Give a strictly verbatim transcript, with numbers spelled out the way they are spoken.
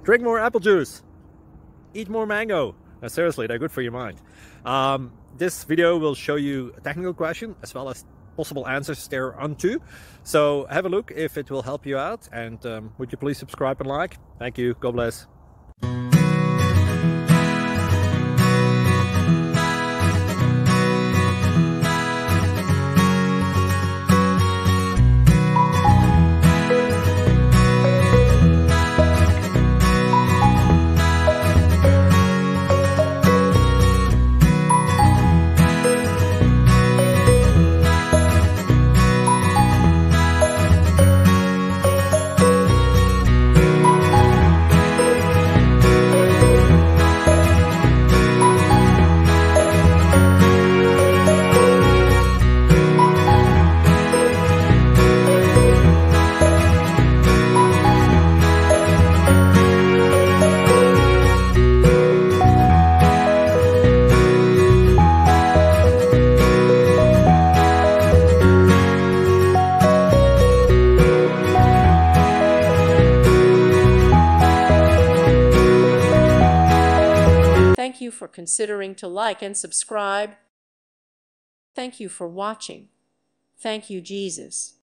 drink more apple juice, eat more mango. Now, seriously, they're good for your mind. Um, this video will show you a technical question as well as possible answers thereunto. So have a look if it will help you out, and um, would you please subscribe and like? Thank you. God bless. Thank you for considering to like and subscribe. Thank you for watching. Thank you, Jesus.